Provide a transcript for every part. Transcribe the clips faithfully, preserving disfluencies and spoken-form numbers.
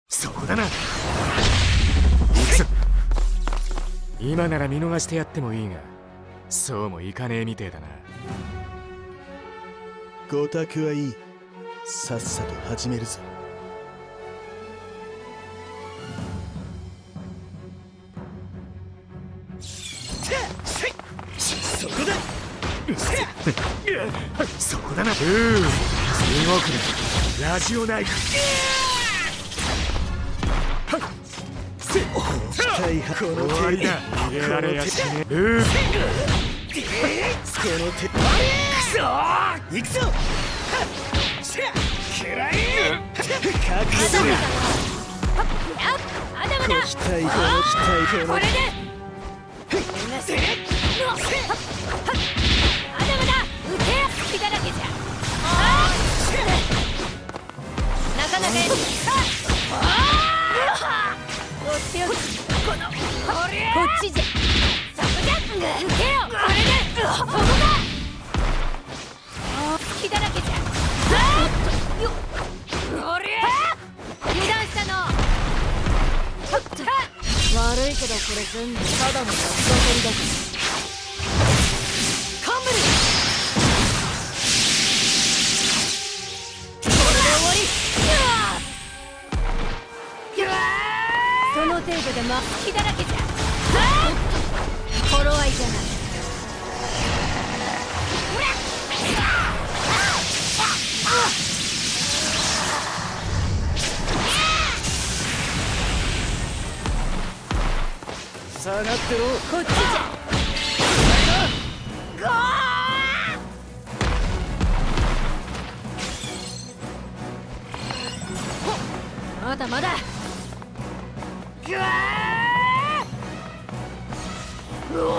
そこだな。今なら見逃してやってもいいが、そうもいかねえみてえだな。 ご択はいい。さっさと始めるぞ。 そこだ。そこだな。うー動くな。ラジオナイフ。終わりだ。逃げられやしねえ。うーこの手。くそー行くぞ。くらえ隠すな。 アダムだ。 この期待この期待このこれでアダムだ。撃てよ。隙だらけじゃ。なかなかやる。こっちよ。このこっちじゃ。そこじゃ。撃てよ。これでそこだ。隙だらけじゃ。よっこれ油断したの。悪いけどこれ全部ただの雑草取りだからカンブル。これで終わり。その程度でマスキだらけじゃ。頃合いじゃない。 下がってろ。 こっちじゃ。ゴーまだまだ。ぐわーうお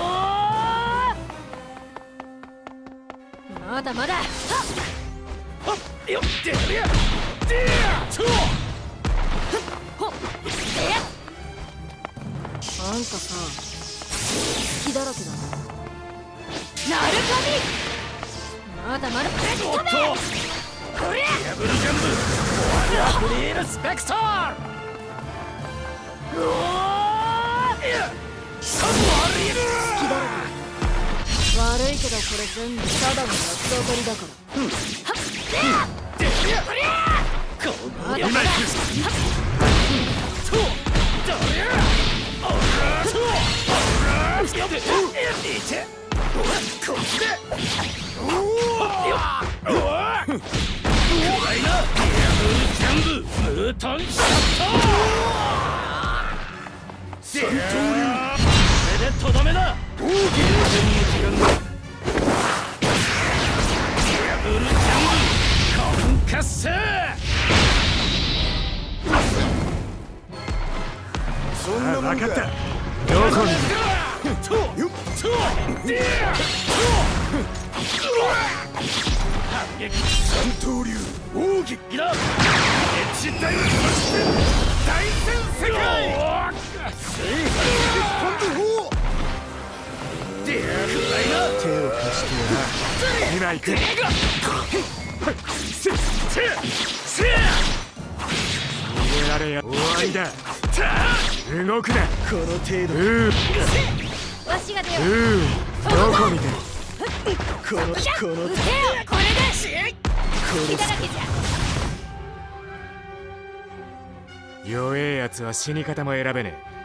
ーまだまだ。はっよっでやでやちょほっでやあんたさ、隙だらけだな。なるかみまだまだぶっ飛べ。こりゃダブルジャンプ。ワラフリールスペクター。 うおーサブワリール。 隙だらけ。悪いけどこれ全部ただの雑草取りだから。うんはっでやこりゃこりゃ今行く。とどりゃやっていてこっちでうわうわ暗いな。ダブルジャンプムータンシャッター。三刀流これでとどめだ。ゲームの時間だ。ダブルジャンプカウンカッセそんなもんか。 分かった。どこに三刀流奥義だ。一大作戦大戦世界本部でやるらいな。 手を貸してや今行く。せせせ逃げられや終わりだ。動くな。 この程度。 うーわしが出よう。 うーどこ見てる。 このこの撃てよこれで隙だらけじゃ。 弱えやつは死に方も選べねえ。